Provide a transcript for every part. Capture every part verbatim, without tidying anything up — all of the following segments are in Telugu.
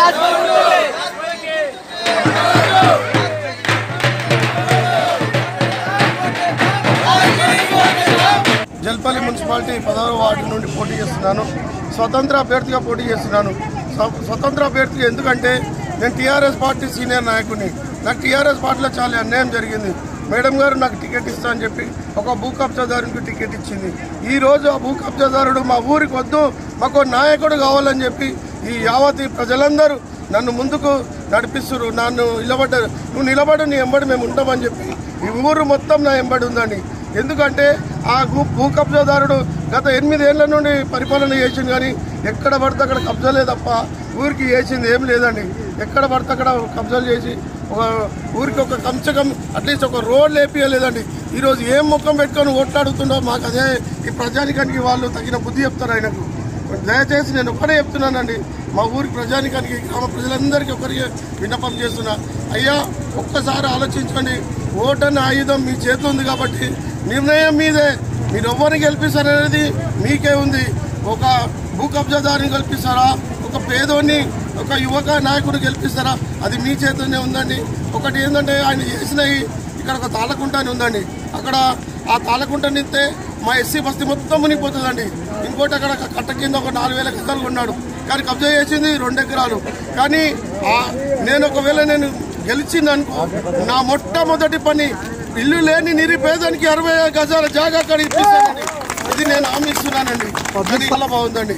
జల్పల్లి మున్సిపాలిటీ పదహారు వార్డు నుండి పోటీ చేస్తున్నాను. స్వతంత్ర అభ్యర్థిగా పోటీ చేస్తున్నాను. స్వతంత్ర అభ్యర్థిగా ఎందుకంటే నేను టీఆర్ఎస్ పార్టీ సీనియర్ నాయకుడిని. నాకు టీఆర్ఎస్ పార్టీలో చాలా అన్యాయం జరిగింది. మేడం గారు నాకు టికెట్ ఇస్తా అని చెప్పి ఒక భూ కబ్జాదారునికి టికెట్ ఇచ్చింది. ఈరోజు ఆ భూ కబ్జాదారుడు మా ఊరికి వద్దు, మాకు నాయకుడు కావాలని చెప్పి ఈ యావతి ప్రజలందరూ నన్ను ముందుకు నడిపిస్తున్నారు. నన్ను నిలబడ్డారు, నువ్వు నిలబడు, నీ ఎంబడి మేము ఉంటామని చెప్పి ఈ ఊరు మొత్తం నా ఎంబడి ఉందండి. ఎందుకంటే ఆ భూ కబ్జాదారుడు గత ఎనిమిదేళ్ల నుండి పరిపాలన చేసింది, కానీ ఎక్కడ పడితే అక్కడ కబ్జాలే తప్ప ఊరికి చేసింది ఏం లేదండి. ఎక్కడ పడితే అక్కడ కబ్జాలు చేసి ఒక ఊరికి ఒక కమ్సకం అట్లీస్ట్ ఒక రోడ్ లేపియలేదండి. ఈరోజు ఏం ముఖం పెట్టుకొని ఓట్లాడుతుండో మాకు అదే ఈ ప్రజానికానికి వాళ్ళు తగిన బుద్ధి చెప్తారు ఆయనకు. దయచేసి నేను ఒక్కడే చెప్తున్నానండి, మా ఊరి ప్రజానికానికి గ్రామ ప్రజలందరికీ ఒకరికి విన్నపం చేస్తున్నా. అయ్యా ఒక్కసారి ఆలోచించండి, ఓటన్న ఆయుధం మీ చేతి ఉంది కాబట్టి నిర్ణయం మీదే. మీరు ఎవరిని గెలిపిస్తారనేది మీకే ఉంది. ఒక భూ కబ్జాదారిని గెలిపిస్తారా, ఒక పేదోని ఒక యువక నాయకుడు గెలిపిస్తారా, అది మీ చేతిలోనే ఉందండి. ఒకటి ఏంటంటే ఆయన చేసినవి ఇక్కడ ఒక తాళకుంట అని ఉందండి, అక్కడ ఆ తాళకుంట నింతే మా ఎస్సీ బస్తీ మొత్తం మునిగిపోతుందండి. ఇంకోటి అక్కడ కట్ట కింద ఒక నాలుగు వేల గజాలు కొన్నాడు, కానీ కబ్జా చేసింది రెండు ఎకరాలు. కానీ నేను ఒకవేళ నేను గెలిచిందనుకో నా మొట్టమొదటి పని ఇల్లు లేని నిరుపేదానికి అరవై గజాల జాగా అక్కడ ఇప్పిస్తానండి. ఇది నేను హామీ ఇస్తున్నానండి. అది చాలా బాగుందండి.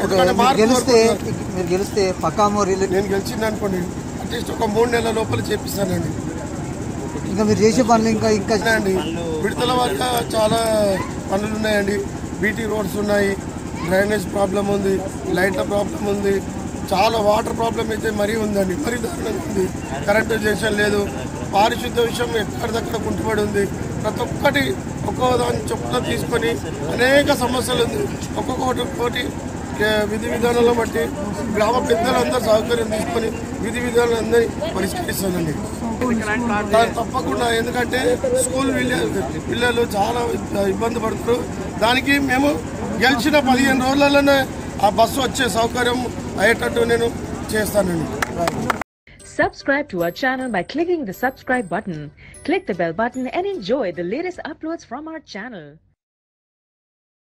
నేను గెలిచింది అనుకోండి అట్లీస్ట్ ఒక మూడు నెలల లోపల చేపిస్తానండి. ఇంకా మీరు చేసే పనులు ఇంకా ఇంకా అండి విడతల వరకు చాలా పనులు ఉన్నాయండి. బీటీ రోడ్స్ ఉన్నాయి, డ్రైనేజ్ ప్రాబ్లం ఉంది, లైట్ల ప్రాబ్లం ఉంది, చాలా వాటర్ ప్రాబ్లం అయితే మరీ ఉందండి, మరీ దారుణంగా ఉంది. కరెంటు స్టేషన్ లేదు, పారిశుద్ధ విషయం ఎక్కడిదక్కడ కుంటుపడి ఉంది. ప్రతి ఒక్కటి ఒక్కో దాని చొప్పున తీసుకొని అనేక సమస్యలు ఉంది. ఒక్కొక్కటి కోటి విధి విధానాలను బట్టి గ్రామ పెద్దలందరూ సౌకర్యం తీసుకొని విధి విధానాలందరినీ పరిష్కరిస్తానండి తప్పకుండా. ఎందుకంటే స్కూల్ పిల్లలు చాలా ఇబ్బంది పడుతున్నారు. దానికి మేము గెలిచిన పదిహేను రోజులలోనే ఆ బస్సు వచ్చే సౌకర్యం అయ్యేటట్టు నేను చేస్తానండి. Subscribe to our channel by clicking the subscribe button. Click the bell button and enjoy the latest uploads from our channel.